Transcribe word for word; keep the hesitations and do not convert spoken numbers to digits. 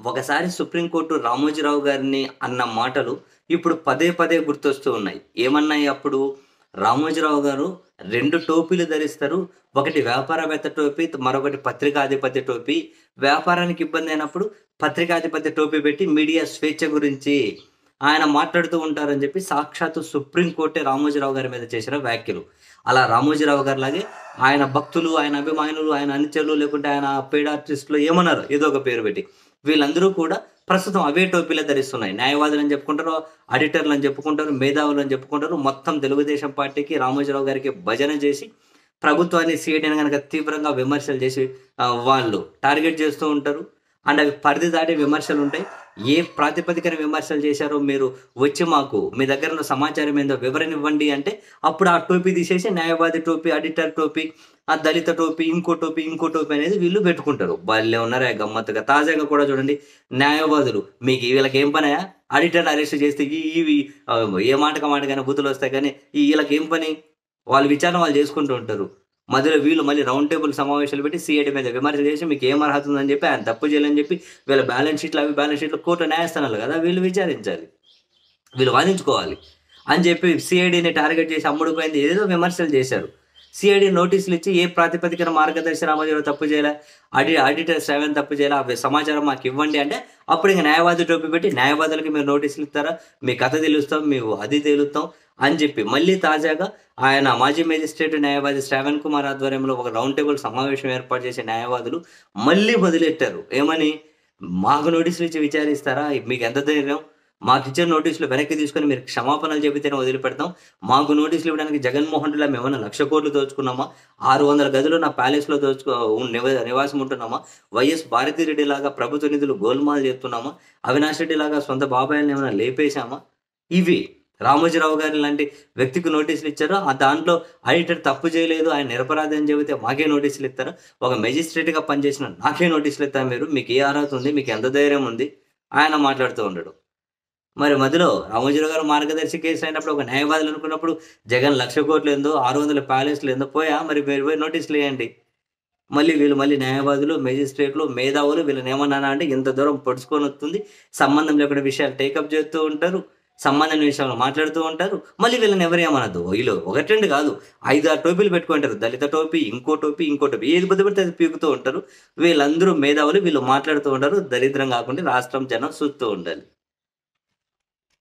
ఒకసారి సుప్రీంకోర్టు రామోజీరావు గారిని అన్న మాటలు ఇప్పుడు పదే పదే గుర్తొస్తూ ఉన్నాయి. ఏమన్నాయి అప్పుడు? రామోజీరావు గారు రెండు టోపీలు ధరిస్తారు. ఒకటి వ్యాపారవేత్త టోపీ, మరొకటి పత్రికాధిపతి టోపీ. వ్యాపారానికి ఇబ్బంది అయినప్పుడు పత్రికాధిపతి టోపీ పెట్టి మీడియా స్వేచ్ఛ గురించి ఆయన మాట్లాడుతూ ఉంటారని చెప్పి సాక్షాత్తు సుప్రీంకోర్టే రామోజీరావు గారి మీద చేసిన వ్యాఖ్యలు. అలా రామోజీరావు గారిలాగే ఆయన భక్తులు, ఆయన అభిమానులు, ఆయన అనుచరులు, లేకుంటే ఆయన పెయిడ్ ఆర్టిస్టులు ఏమన్నారు ఏదో ఒక పేరు పెట్టి వీళ్ళందరూ కూడా ప్రస్తుతం అవే టోపీలే ధరిస్తున్నాయి. న్యాయవాదులు అని చెప్పుకుంటారు, ఆడిటర్లు అని చెప్పుకుంటారు, మేధావులు అని చెప్పుకుంటారు. మొత్తం తెలుగుదేశం పార్టీకి, రామోజీరావు గారికి భజన చేసి ప్రభుత్వాన్ని, సీఐడీని గనక తీవ్రంగా విమర్శలు చేసి ఆహ్, వాళ్ళు టార్గెట్ చేస్తూ ఉంటారు. అండ్ అవి పరిధి దాటి విమర్శలు ఉంటాయి. ఏ ప్రాతిపదికన విమర్శలు చేశారో మీరు వచ్చి మాకు మీ దగ్గర ఉన్న సమాచారం ఏందో వివరణ ఇవ్వండి అంటే, అప్పుడు ఆ టోపీ తీసేసి న్యాయవాది టోపీ, ఆడిటర్ టోపీ, ఆ దళిత టోపీ, ఇంకో టోపీ, ఇంకో టోపీ అనేది వీళ్ళు పెట్టుకుంటారు. భలే ఉన్నారా గమ్మత్తుగా. తాజాగా కూడా చూడండి, న్యాయవాదులు మీకు వీళ్ళకి ఏం పనా? ఆడిటర్‌ని అరెస్ట్ చేస్తే ఈ ఇవి ఆహ్, ఏ మాటకి మాటకైనా బూతులొస్తాయి కానీ ఈ ఈళ్ళకి ఏం పని? వాళ్ళ విచారణ వాళ్ళు చేసుకుంటూ ఉంటారు. మధ్యలో వీళ్ళు మళ్ళీ రౌండ్ టేబుల్ సమావేశాలు పెట్టి సీఐడీ మీద విమర్శ చేసి మీకు ఏం అర్హత ఉందని చెప్పి, ఆయన తప్పు చేయలేదని చెప్పి వీళ్ళ బ్యాలెన్స్ షీట్లు, అవి బ్యాలెన్స్ షీట్లు కోర్టు న్యాయస్థానాలు కదా! వీళ్ళు విచారించాలి. వీళ్ళు వాదించుకోవాలి. అని చెప్పి సీఐడీని టార్గెట్ చేసి అమ్ముడుపోయింది ఏదేదో విమర్శలు చేశారు. సీఐడీ నోటీసులు ఇచ్చి ఏ ప్రాతిపదికన మార్గదర్శి రామోజీరావు తప్పు చేయలే, ఆడి ఆడిటర్ శ్రావణ్ తప్పు చేయలే, ఆ సమాచారం మాకు ఇవ్వండి అంటే, అప్పుడు ఇంక న్యాయవాది టోపీ పెట్టి న్యాయవాదులకి మీరు నోటీసులు ఇస్తారా? మీ కథ తెలుస్తాం, మేము అది తేలుస్తాం అని చెప్పి మళ్ళీ తాజాగా ఆయన మాజీ మేజిస్ట్రేట్ న్యాయవాది శ్రావణ్ కుమార్ ఆధ్వర్యంలో ఒక రౌండ్ టేబుల్ సమావేశం ఏర్పాటు చేసే న్యాయవాదులు మళ్ళీ మొదలెట్టారు. ఏమని? మాకు నోటీసులు ఇచ్చి విచారిస్తారా? మీకు ఎంత ధైర్యం? మాకిచ్చిన నోటీసులు వెనక్కి తీసుకొని మీరు క్షమాపణలు చెబితేనే వదిలిపెడతాం. మాకు నోటీసులు ఇవ్వడానికి జగన్మోహన్ రెడ్డిలా మేమన్నా లక్ష కోట్లు దోచుకున్నామా? ఆరు వందల గదులు నా ప్యాలెస్‌లో దోచుకో ఉన్ నివ నివాసం ఉంటున్నామా? వైఎస్ భారతిరెడ్డి లాగా ప్రభుత్వ నిధులు గోల్మాల్ చేస్తున్నామా? అవినాష్ రెడ్డి లాగా సొంత బాబాయిల్ని ఏమైనా లేపేశామా? ఇవి రామోజీరావు గారి లాంటి వ్యక్తికి నోటీసులు ఇచ్చారు. ఆ దాంట్లో ఆడిటర్ తప్పు చేయలేదు, ఆయన నిరపరాధి అని చెబితే మాకే నోటీసులు ఇస్తారా? ఒక మేజిస్ట్రేట్‌గా పనిచేసిన నాకే నోటీసులు ఇస్తారా మీరు? మీకు ఏ అర్హత ఉంది? మీకు ఎంత ధైర్యం ఉంది? ఆయన మాట్లాడుతూ ఉండడు. మరి మధ్యలో రామోజీరావు గారు మార్గదర్శి కేసు అయినప్పుడు ఒక న్యాయవాదులు అనుకున్నప్పుడు జగన్ లక్ష కోట్లు ఏందో, ఆరు వందల ప్యాలెస్‌లు ఏందో పోయా? మరి మీరు పోయి నోటీసులు ఇయ్యండి. మళ్ళీ వీళ్ళు మళ్ళీ న్యాయవాదులు, మేజిస్ట్రేట్లు, మేధావులు వీళ్ళని ఏమన్నానా అంటే ఇంత దూరం పొడుచుకొని వస్తుంది. సంబంధం లేకుండా విషయాలు టేకప్ చేస్తూ ఉంటారు. సంబంధం లేని విషయాలు మాట్లాడుతూ ఉంటారు. మళ్ళీ వీళ్ళని ఎవరు ఏమనొద్దు. వీళ్ళు ఒకటి రెండు కాదు, ఐదు, ఆరు టోపీలు పెట్టుకుంటారు. దళిత టోపీ, ఇంకో టోపీ, ఇంకో టోపీ ఏది బుద్ధి పడితే అది పీకుతూ ఉంటారు. వీళ్ళందరూ మేధావులు, వీళ్ళు మాట్లాడుతూ ఉంటారు. దరిద్రం కాకుండా రాష్ట్రం జనం చూస్తూ ఉండాలి.